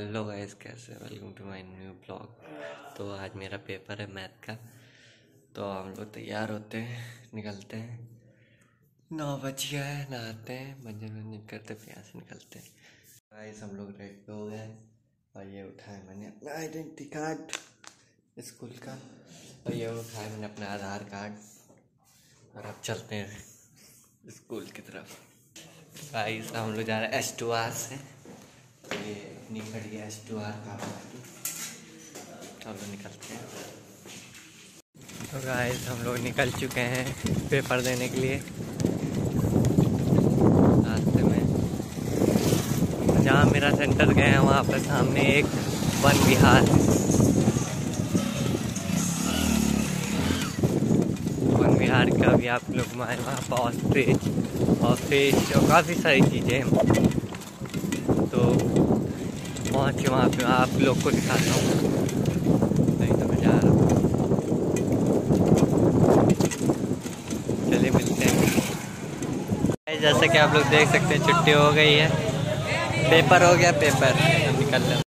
Hello guys, कैसे? Welcome to my new blog. तो आज मेरा पेपर है मैथ का, तो हम लोग तैयार होते हैं, निकलते हैं। 9 बज गया है, नहाते हैं, मनोरंजन करते फिर यहाँ से निकलते हैं। गाइस हम लोग रेडी हो गए और ये उठाया मैंने अपना आइडेंटिटी कार्ड स्कूल का, और ये उठाया मैंने अपना आधार कार्ड, और अब चलते हैं स्कूल की तरफ। गाइस हम लोग जा रहे हैं S2R से, ये अपनी खड़ी है S2R का। चलो निकलते हैं। तो गाइस हम लोग निकल चुके हैं पेपर देने के लिए। रास्ते में जहाँ मेरा सेंटर गए हैं वहाँ पर सामने एक वन विहार का भी आप लोग वहाँ पर ऑस्ट्रिच और काफ़ी सारी चीज़ें हैं। तो पहुँच के वहाँ पे आप लोग को दिखाता हूँ। नहीं तो मैं जा रहा हूँ, चलिए मिलते हैं। जैसा कि आप लोग देख सकते हैं छुट्टी हो गई है, पेपर हो गया, पेपर निकल रहा है।